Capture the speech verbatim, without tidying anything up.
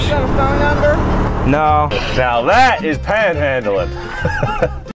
got a phone number? No. Now that is panhandling.